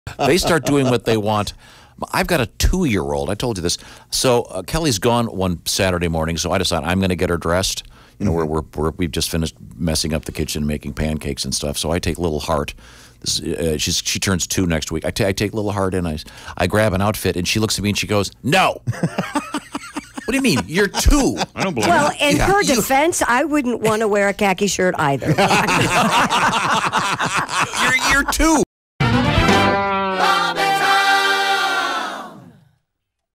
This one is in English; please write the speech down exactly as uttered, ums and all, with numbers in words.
They start doing what they want. I've got a two-year-old. I told you this. So uh, Kelly's gone one Saturday morning, so I decided I'm going to get her dressed. You know, mm-hmm. we're, we're, we're, we've just finished messing up the kitchen, making pancakes and stuff. So I take Little Heart. This, uh, she's, she turns two next week. I, t- I take Little Heart in. I, I grab an outfit, and she looks at me and she goes, "No." What do you mean? You're two. I don't believe Well, you. in Yeah. her defense, I wouldn't want to wear a khaki shirt either. You're, you're two.